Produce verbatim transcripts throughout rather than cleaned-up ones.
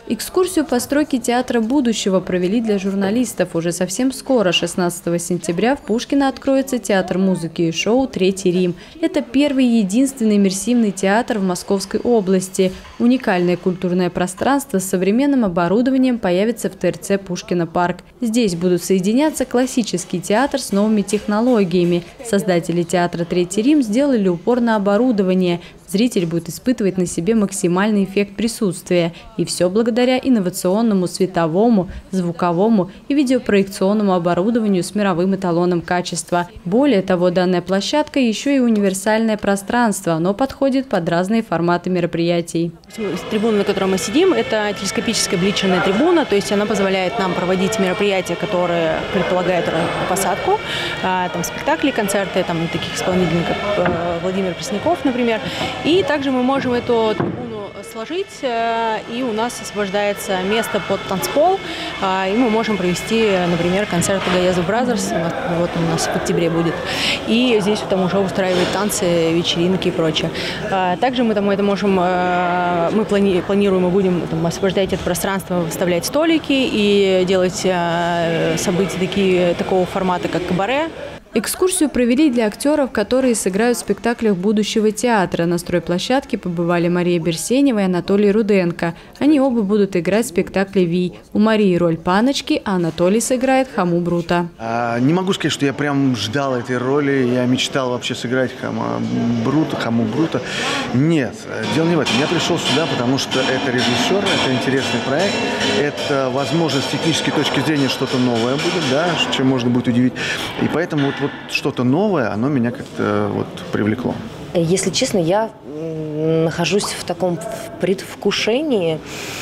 Экскурсию по стройке театра будущего провели для журналистов. Уже совсем скоро, шестнадцатого сентября, в Пушкино откроется театр музыки и шоу «Третий Рим». Это первый и единственный иммерсивный театр в Московской области. Уникальное культурное пространство с современным оборудованием появится в ТРЦ «Пушкино-парк». Здесь будут соединяться классический театр с новыми технологиями. Создатели театра «Третий Рим» сделали упор на оборудование. Зритель будет испытывать на себе максимальный эффект присутствия. И все благодаря инновационному световому, звуковому и видеопроекционному оборудованию с мировым эталоном качества. Более того, данная площадка еще и универсальное пространство. Оно подходит под разные форматы мероприятий. Трибуна, на которой мы сидим, это телескопическая бличерная трибуна, то есть она позволяет нам проводить мероприятия, которые предполагают посадку, там спектакли, концерты, там таких исполнителей, как Владимир Пресняков, например. И также мы можем эту трибуну сложить, и у нас освобождается место под танцпол, и мы можем провести, например, концерт Гаязов Бразерс, вот у нас в октябре будет, и здесь там уже устраивать танцы, вечеринки и прочее. Также мы там это можем, мы плани, планируем и будем там, освобождать это пространство, выставлять столики и делать события такие, такого формата, как кабаре. Экскурсию провели для актеров, которые сыграют в спектаклях будущего театра. На стройплощадке побывали Мария Берсенева и Анатолий Руденко. Они оба будут играть в спектакле «Вий». У Марии роль паночки, а Анатолий сыграет Хому Брута. А, не могу сказать, что я прям ждал этой роли. Я мечтал вообще сыграть Хама Брута, Хаму Брута. Нет, дело не в этом. Я пришел сюда, потому что это режиссер, это интересный проект. Это возможность с технической точки зрения что-то новое будет, да, чем можно будет удивить. И поэтому вот Вот что-то новое, оно меня как-то вот привлекло. Если честно, я нахожусь в таком предвкушении.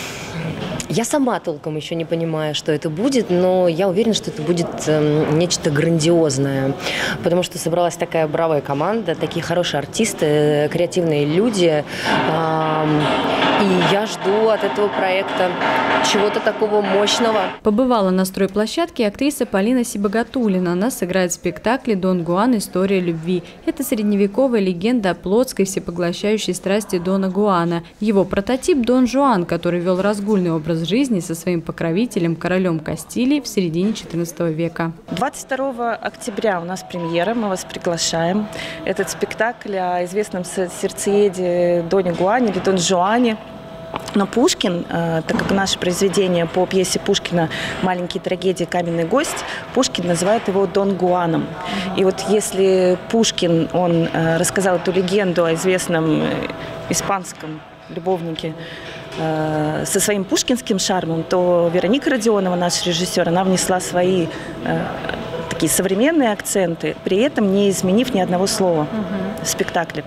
Я сама толком еще не понимаю, что это будет, но я уверена, что это будет э, нечто грандиозное, потому что собралась такая бравая команда, такие хорошие артисты, креативные люди, э, и я жду от этого проекта чего-то такого мощного. Побывала на стройплощадке актриса Полина Сибагатуллина. Она сыграет в спектакле «Дон Гуан. История любви». Это средневековая легенда о плотской всепоглощающей страсти Дона Гуана. Его прототип Дон Жуан, который вел разгульный образ жизни со своим покровителем, королем Кастилии в середине четырнадцатого века. двадцать второго октября у нас премьера, мы вас приглашаем. Этот спектакль о известном сердцееде Доне Гуане или Дон Жуане. Но Пушкин, так как наше произведение по пьесе Пушкина «Маленькие трагедии. Каменный гость», Пушкин называет его Дон Гуаном. И вот если Пушкин, он рассказал эту легенду о известном испанском любовнике со своим пушкинским шармом, то Вероника Родионова, наш режиссер, она внесла свои такие современные акценты, при этом не изменив ни одного слова в спектакле.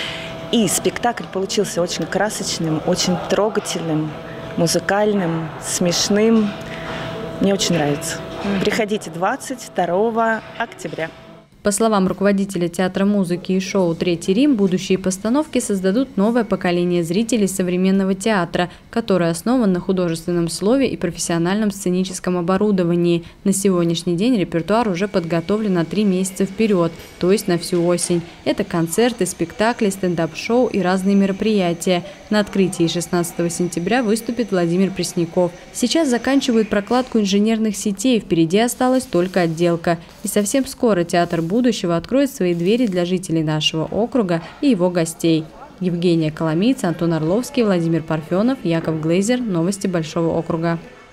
И спектакль получился очень красочным, очень трогательным, музыкальным, смешным. Мне очень нравится. Приходите двадцать второго октября. По словам руководителя театра музыки и шоу «Третий Рим», будущие постановки создадут новое поколение зрителей современного театра, которое основан на художественном слове и профессиональном сценическом оборудовании. На сегодняшний день репертуар уже подготовлен на три месяца вперед, то есть на всю осень. Это концерты, спектакли, стендап-шоу и разные мероприятия. На открытии шестнадцатого сентября выступит Владимир Пресняков. Сейчас заканчивают прокладку инженерных сетей, впереди осталась только отделка. И совсем скоро театр будущего откроет свои двери для жителей нашего округа и его гостей. Евгения Коломийца, Антон Орловский, Владимир Парфенов, Яков Глейзер. Новости Большого округа.